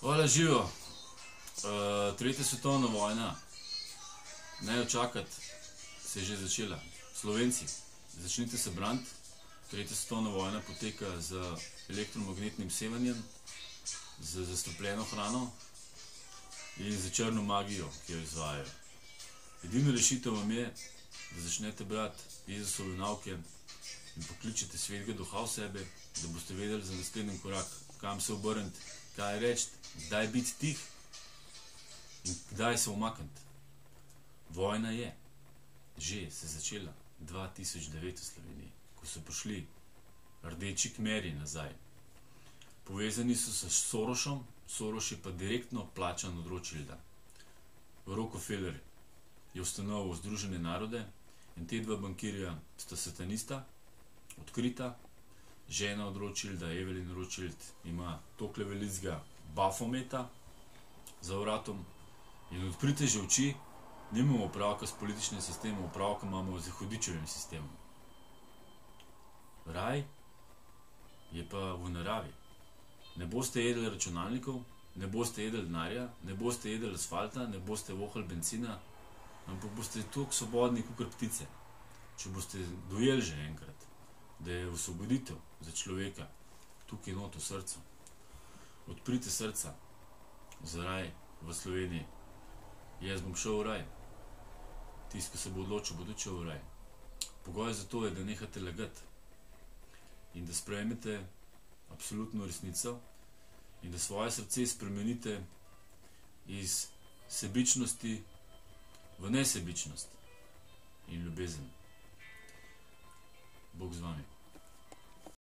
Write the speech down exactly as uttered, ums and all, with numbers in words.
Hvala, živo. Uh, tretja svetovna vojna, ne jo čakati, se je že začela. Slovenci, začnite se braniti. Tretja svetovna vojna poteka z elektromagnetnim sevanjem, z zastrupljeno hrano in z črno magijo, ki jo izvajajo. Edina rešitev vam je, da začnete brati Jezusove nauke in pokličete svetega duha v sebe, da boste vedeli za naslednji korak, kam se obrniti, kaj reči, kdaj biti tih in kdaj se umakniti. Vojna je že se začela dva tisoč devet v Sloveniji, ko so prišli rdeči kmeri nazaj. Povezani so se s Sorošem, Soroš je pa direktno plačan od Rothschilda. Rockefeller je ustanovil Združene narode in te dva bankirja sta satanista, odkrita. Žena od Rothschilda, Evelyn Rothschild, ima tokle velikega Bafometa za vratom in odprite že oči, nimamo opravka s političnim sistemom, opravka imamo z hudičevim sistemom. Raj je pa v naravi. Ne boste jedli računalnikov, ne boste jedli denarja, ne boste jedli asfalta, ne boste vohali benzina, ampak boste toliko svobodni kakor ptice. Če boste dojeli že enkrat, da je osvoboditev za človeka tukaj not v srcu. Odprite srca za raj v Sloveniji. Jaz bom šel v raj. Tisti, ki se bo odločil, bo tudi šel v raj. Pogoj za to je, da nehate lagati in da sprejmete absolutno resnico in da svoje srce spremenite iz sebičnosti v nesebičnost in ljubezen. Bog z vami.